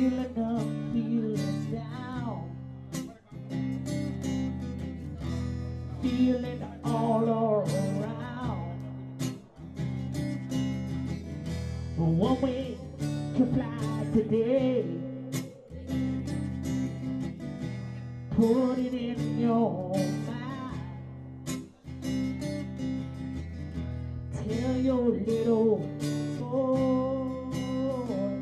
Feeling up, feeling down, feeling all around. One way to fly today, put it in your mind. Tell your little boy,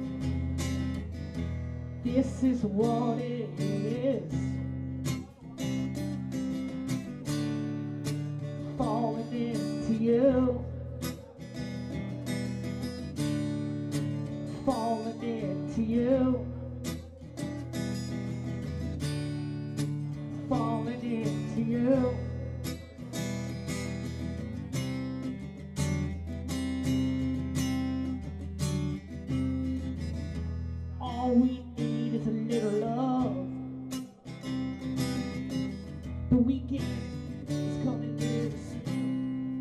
this is what it is. Falling into you, falling into you, falling into you. All we need is a little love. The weekend is coming very soon.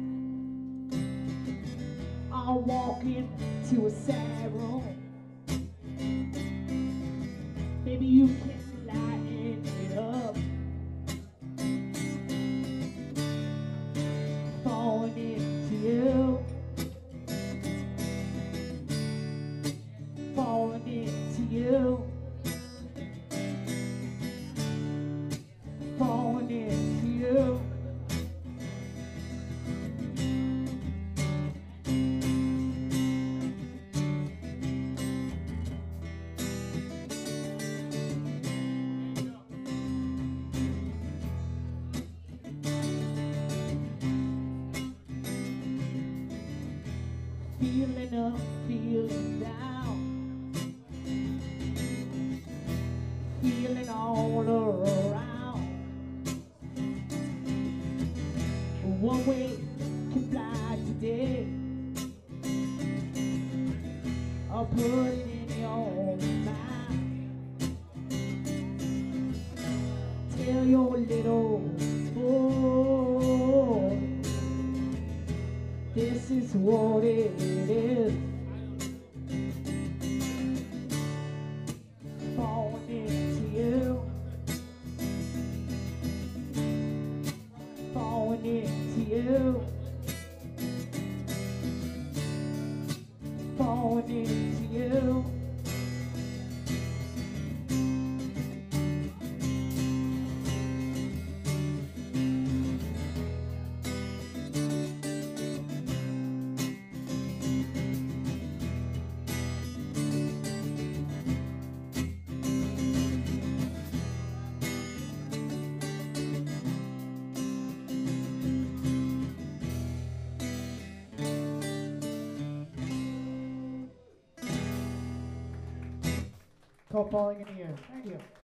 I'll walk into a sad room. Maybe you can lighten it up. Falling into you, falling into you, falling into you. Feeling up, feeling down, feeling all around. One way to fly today, I'll put it in your mind. Tell your little boy, this is what it is. Falling into you, falling into you, falling into you. Called Falling in the Air. Thank you.